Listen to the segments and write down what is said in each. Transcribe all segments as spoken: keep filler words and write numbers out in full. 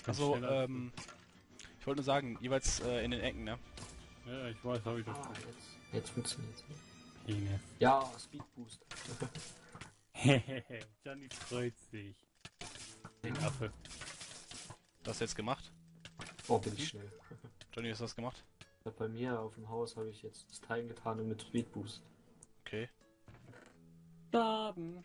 Also, ähm, ich wollte nur sagen, jeweils äh, in den Ecken, ne? Ja, ich weiß, habe ich doch. Ah, jetzt, jetzt funktioniert's. Ines. Ja, Speed Boost. Hehehe, Johnny freut sich. Den Affe. Was hast du jetzt gemacht? Oh, bin ich schnell. Johnny, hast du das gemacht? Ja, bei mir auf dem Haus habe ich jetzt das Teil getan und mit Speed Boost. Okay. Schaden.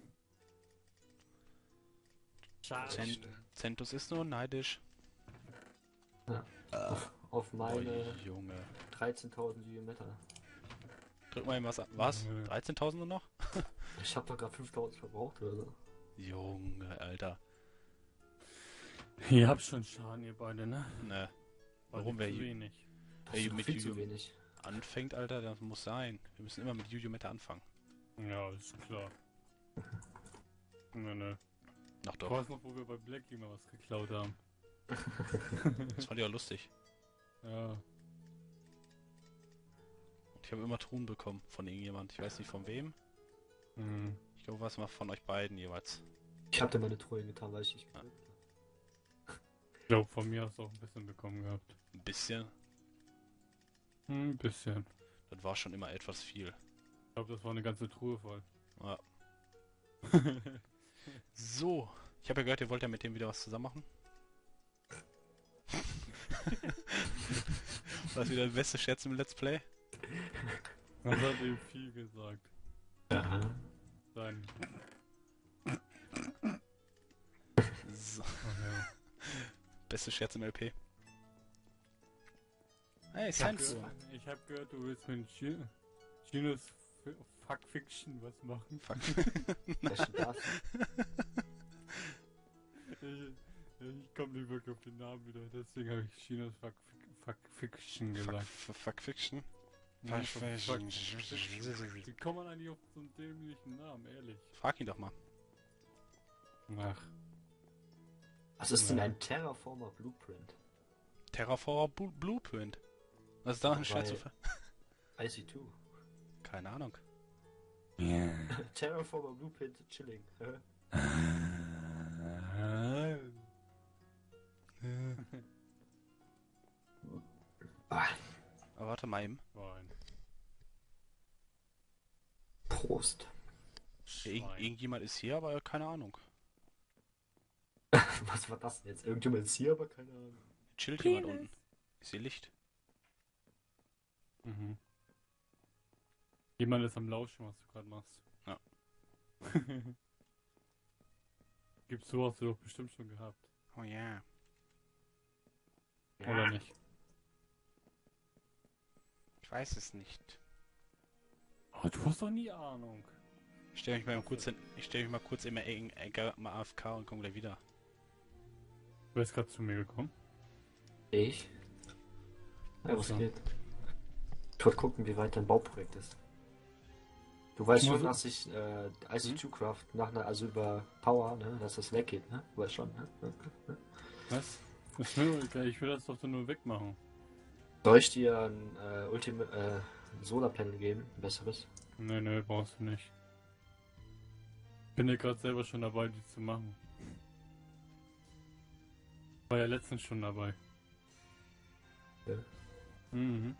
Cent Centus ist nur neidisch. Ja. Äh, Auf, auf meine oh, Junge. dreizehntausend Meter. Drück mal eben was an. Was? Junge. dreizehntausend nur noch? Ich habe doch gerade fünftausend verbraucht oder so. Junge, Alter. Ihr habt schon Schaden, ihr beide, ne? Ne. War Warum nicht wer zu Ju- wenig? Das Ey, ist doch mit viel zu Yu-Gi-Oh! wenig. Anfängt, Alter, das muss sein. Wir müssen immer mit Yu-Gi-Oh! Anfangen. Ja, ist klar. Ne, ne. Noch Ich doch. weiß noch, wo wir bei Blackie mal was geklaut haben. Das fand ich auch lustig. Ja. Und ich habe immer Truhen bekommen von irgendjemand. Ich weiß nicht von wem. Hm. Ich glaube, was mal von euch beiden jeweils. Ich habe dir meine Truhe getan, weil ich nicht Ja. Ich glaube, von mir hast du auch ein bisschen bekommen gehabt. Ein bisschen. Hm, ein bisschen. Das war schon immer etwas viel. Ich glaube, das war eine ganze Truhe voll. Ja. So. Ich habe ja gehört, ihr wollt ja mit dem wieder was zusammen machen. Was wieder der beste Scherz im Let's Play? Das hat ihm viel gesagt. Aha. Sein. So. Ach ja. Beste Scherz im L P. Hey, Ich hab, Sense. gehört, ich hab gehört, du willst mit Chi- Chinos F- Fuck Fiction was machen. Fuck. Was ist denn das? Ich, ich komme nicht wirklich auf den Namen wieder, deswegen habe ich Chinos Fuck, Fuck Fiction Fuck, gesagt. fuck, fuck Fiction. Ja, Fuck Fuck- Fiction. Wie kommt man eigentlich auf so einen dämlichen Namen, ehrlich? Frag ihn doch mal. Ach, Was ist denn Ja. ein Terraformer Blueprint? Terraformer Blu- Blueprint. Was ist da ein Scherz zu ver... I C zwei. Keine Ahnung. ja. Terraformer Blueprint Chilling. Ah, Aber warte mal eben. Schwein. Prost. Ir Schwein. irgendjemand ist hier, aber keine Ahnung. Was war das denn jetzt? Irgendjemand ist hier, aber keine Ahnung. Chillt jemand unten. Ich sehe Licht. Mhm. Jemand ist am Lauschen, was du gerade machst. Ja. Gibt's sowas du doch bestimmt schon gehabt. Oh ja. Yeah. Oder nicht? Ich weiß es nicht. Oh, du hast doch nie Ahnung. Ich stelle mich mal kurz in, ich stelle mich mal kurz in der Ecke mal A F K und komme gleich wieder. Du bist gerade zu mir gekommen. Ich? Ja, was So. geht? Ich wollte gucken, wie weit dein Bauprojekt ist. Du weißt Ich muss- schon, dass ich äh, I C zwei Craft nach einer, also über Power, ne, dass das weggeht, ne? Du weißt schon, ne? Was? Das ist mir nur egal, ich will das doch nur wegmachen. Soll ich dir ein äh, Ultimate äh, Solarpanel geben? Ein besseres? Nee, nee, brauchst du nicht. Bin ja gerade selber schon dabei, die zu machen. War ja letztens schon dabei. Ja. Mhm.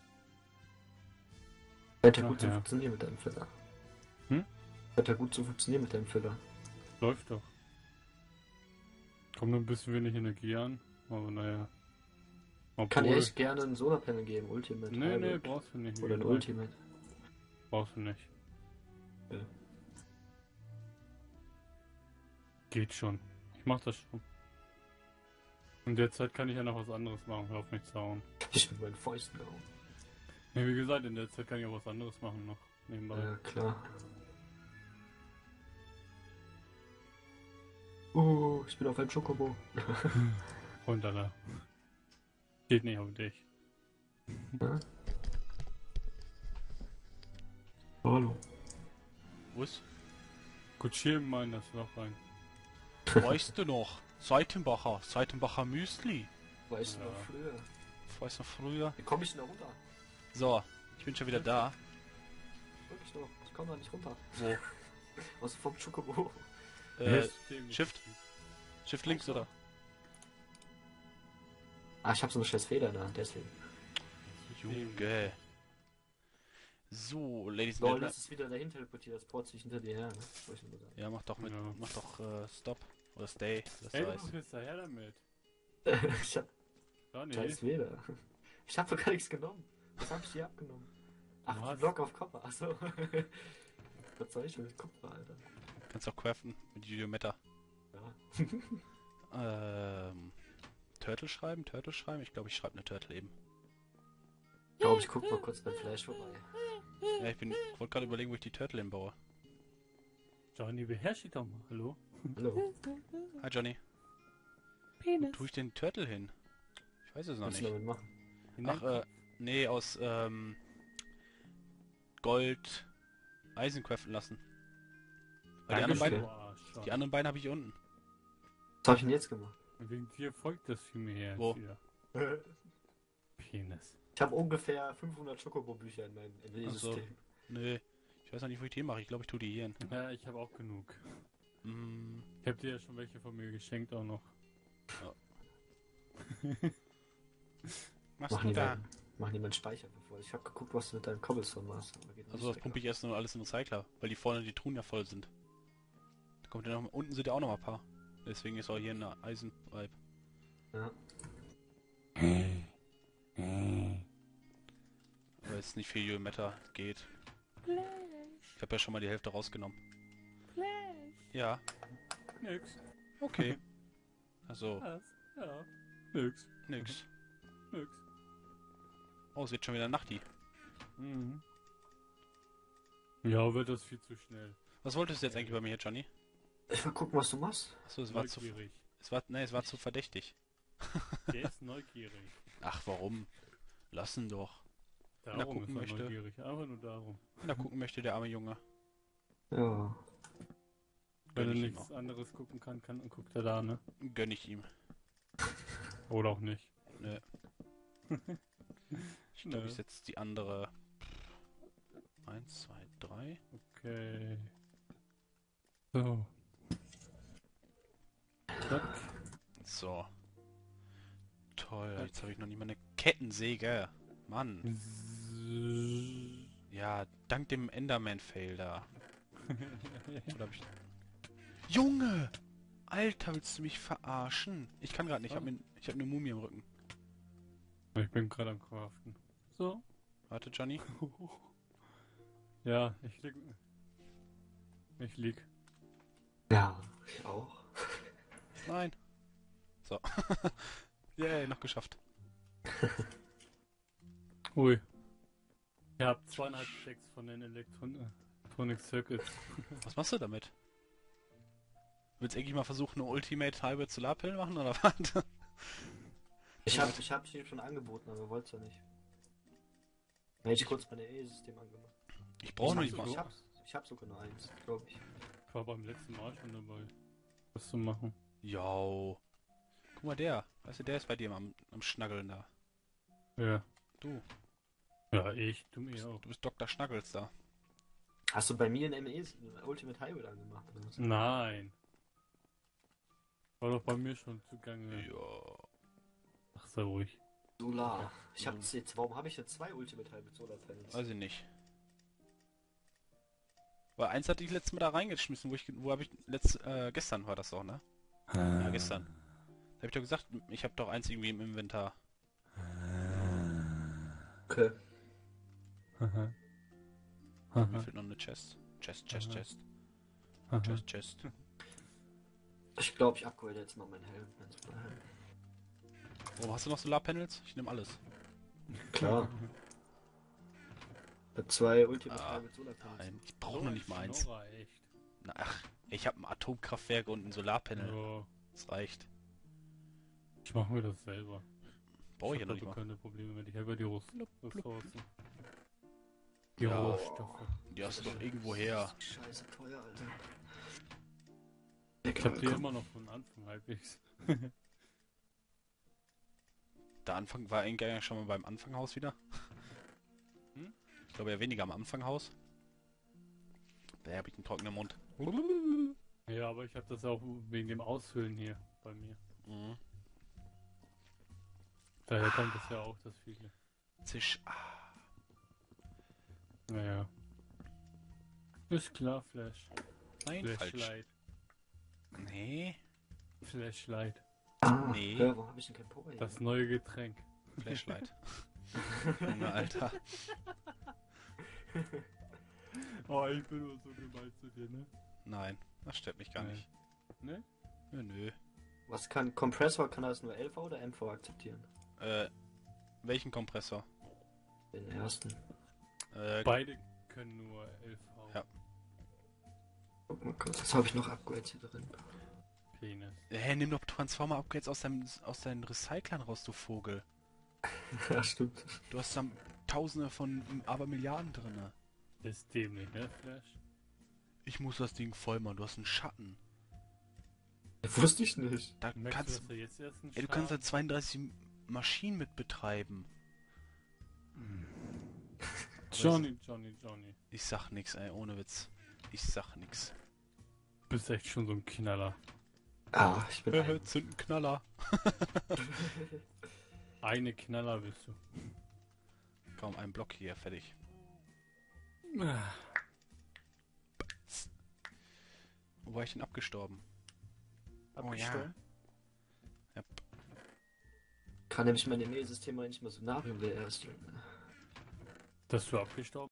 Wird ja Ach, gut zu ja. funktionieren mit deinem Filler. Hm? Wird ja gut zu funktionieren mit deinem Filler. Läuft doch. Kommt nur ein bisschen wenig Energie an, aber naja. Kann dir Obwohl- echt gerne ein Solarpanel geben, Ultimate. Nee, nee, Hybrid brauchst du nicht. oder ein Nein, Ultimate. Brauchst du nicht. Ja. Geht schon. Ich mach das schon. In der Zeit kann ich ja noch was anderes machen, hör auf mich zu hauen. Ich mit meinen Fäusten gehauen. Ne, wie gesagt, in der Zeit kann ich auch was anderes machen noch. Nebenbei. Ja, klar. Oh, ich bin auf einem Schokobo. Runter da. Geht nicht auf dich. Ja? Hallo. Wo ist? Gut, schieben mal in das Loch rein. Weißt du noch? Seitenbacher. Seitenbacher Müsli. Weißt du Ja. noch früher? Weißt du noch früher? Wie komme ich denn da runter? So. Ich bin schon wieder da. Wirklich noch. Ich komme da nicht runter. Wo? Aus vom Schokobo. Äh, Yes, dem- Shift? Shift links oder? Ah, ich habe so eine scheiß Feder in der Hand, deswegen. Junge. So, Ladies and Lol, Gentlemen. das ist wieder dahin teleportiert, das port sich hinter dir her, ne? Wollte ich nur sagen. Ja, mach doch mit, Ja. mach doch äh, Stop oder Stay, das Ey, du heißt. bist daher damit. Ich hab Johnny, scheiß Feder. Ich hab doch gar nichts genommen. Was hab ich dir abgenommen? Ach, Was? Block auf Kopper, achso. Was soll ich denn mit Kupfer, Alter? Kannst auch craften mit Geometer. Ja. Ähm, Turtle schreiben, Turtle schreiben? Ich glaube, ich schreibe eine Turtle eben. Ich glaube, ich guck mal kurz beim Flash vorbei. Ja, ich bin, wollte gerade überlegen, wo ich die Turtle hinbaue. Johnny, beherrsch dich doch mal. Hallo? Hallo. Hi Johnny. Wo Penis. tue ich den Turtle hin? Ich weiß es noch Was nicht. du damit machen? Ach, äh, nee, aus ähm, Gold Eisen craften lassen. Weil die anderen, Dankeschön. beiden, Boah, Scheiße. die anderen beiden habe ich unten. Was hab ich denn jetzt gemacht? Wegen dir folgt das viel mehr. Wo? Wieder. Penis. Ich habe ungefähr fünfhundert Schokobo-Bücher in meinem N W Ach so. system. Nee, ich weiß noch nicht, wo ich die hinmache. Ich glaube, ich tue die hier hin. Ja, ich habe auch genug. Mm, Ich habe dir ja schon welche von mir geschenkt auch noch. machst Mach du da? niemand, mach niemand Speicher bevor. Ich habe geguckt, was du mit deinem Cobblestone machst. aber geht Also nicht das pumpe ich erst nur alles in den Recycler, weil die vorne die Truhen ja voll sind. Da kommt ja noch, unten sind ja auch noch mal ein paar. Deswegen ist auch hier eine Eisenpipe. Ja. Aber jetzt nicht viel Geometer geht. Ich habe ja schon mal die Hälfte rausgenommen. Ja, Nix. okay. Also, Was? Ja. Nix. nix. Nix. Oh, es wird schon wieder Nachti. Mhm. Ja, wird das viel zu schnell. Was wolltest du jetzt eigentlich bei mir, Johnny? Ich will gucken, was du machst. Achso, es war zu... Neugierig. Es war, nee, es war zu verdächtig. Der ist neugierig. Ach, warum? Lassen doch. er Darum gucken ist er möchte. neugierig. Einfach nur darum. Wenn er gucken möchte, der arme Junge. Ja. Wenn er Gönn ich ihm nichts anderes gucken kann, kann guckt er da, ne? Gönn ich ihm. Oder auch nicht. Nö. Ich glaube, Nö. ich setze die andere... Eins, zwei, drei. Okay. So. Zack. So. Toll, jetzt habe ich noch nicht mal eine Kettensäge. Mann. Ja, dank dem Enderman-Fail da. Oder hab ich... Junge! Alter, willst du mich verarschen? Ich kann gerade nicht, ich habe ich hab eine Mumie im Rücken. Ich bin gerade am Craften. So. Warte, Johnny. Ja, ich lieg. Ich lieg. Ja, ich auch. Nein. So. Yay, noch geschafft. Ui. Ich hab zweieinhalb Stacks von den Elektron Electronic Circuits. Was machst du damit? Willst du eigentlich mal versuchen, eine Ultimate Hybrid Solarpill machen, oder was? Ich hab, ich hab hier schon angeboten, aber wollt's ja nicht. Hätte ich kurz mein E E-System angemacht. Ich brauche noch ich nicht hab, mal. ich hab, ich hab sogar nur eins, glaube ich. Ich war beim letzten Mal schon dabei, was zu machen. Jo. Guck mal, der. Weißt du, der ist bei dir am, am Schnaggeln da. Ja. Du. Ja, ich, du Du mir bist, auch. du bist Doktor Schnaggels da. Hast du bei mir ein M E Ultimate Hybrid angemacht oder was? Nein. War doch bei mir schon zugange. Ja. Ach, sei ruhig. Solar. Ich hab jetzt, warum habe ich jetzt zwei Ultimate Hybrid Solar Panels? Weiß ich nicht. Weil eins hatte ich letztes Mal da reingeschmissen, wo ich, wo habe ich, letzt, äh, gestern war das doch, ne? Ja, gestern. Da habe ich doch gesagt, ich habe doch eins irgendwie im Inventar. Okay. Aha. Mir Aha. fehlt noch eine Chest. Chest, Chest, Aha. Chest. Aha. Chest, Chest. Ich glaube, ich upgrade jetzt mal meinen Helm. Mein Solarhelm. Warum hast du noch Solarpanels? Ich nehme alles. Klar. Ich hab zwei Ultimate Ah, Hybrid Solar Panels. Nein, ich brauche noch nicht mal eins. Schnorrer, echt. Na, ach, ich habe ein Atomkraftwerk und ein Solarpanel. Ja, Das reicht. ich mache mir das selber. Brauche ich ja hab noch nicht also mal. keine Probleme mit. Ich habe ja die Ros Blub, blub. Ressourcen. Die Ja. Rohstoffe. Die hast du doch irgendwo her. Scheiße teuer, Alter. Ich habe die immer noch von Anfang halbwegs. Der Anfang war eigentlich ja schon mal beim Anfanghaus wieder. Hm? Ich glaube ja weniger am Anfanghaus. Da habe ich einen trockenen Mund. Ja, aber ich habe das auch wegen dem Ausfüllen hier bei mir. Mhm. Daher kommt es ja auch, dass viele. Zisch. Ah. Naja. Ist klar, Flash. Nein, falsch. Flashlight. Nee, Ah, Flashlight. Nee. hör, warum hab ich denn kein Power hier? Das neue Getränk. Flashlight. Junge, Alter. Oh, ich bin nur so gemein zu dir, ne? Nein, das stört mich gar Nee. nicht. Ne? Nö, nö. Was kann Kompressor, kann das nur L V oder M V akzeptieren? Äh, welchen Kompressor? Den ersten. Äh, Beide können nur L V. Ja. Guck mal kurz, was habe ich noch Upgrades hier drin? Penis. hä, nimm doch Transformer-Upgrades aus, deinem, aus deinen Recyclern raus, du Vogel. Ja, stimmt. Du hast da Tausende von aber Milliarden drinne. Das ist dämlich, ne, Flash? Ich muss das Ding voll machen, du hast einen Schatten. Wusste ich nicht. Da Merkst kannst du, dass er jetzt erst einen ey, du kannst da Schaden- zweiunddreißig Maschinen mit betreiben. Johnny, Johnny, Johnny. Ich sag nix, ey, ohne Witz. Ich sag nix. Du bist echt schon so ein Knaller. Ah, ich bin ein. Zünden Knaller. Eine Knaller bist du. Kaum ein Block hier, fertig. Wo war ich denn abgestorben? Oh ja. Abgestorben? Ja. Kann nämlich mein E-Mail-System nicht mehr so nach wie erst. Dass du abgestorben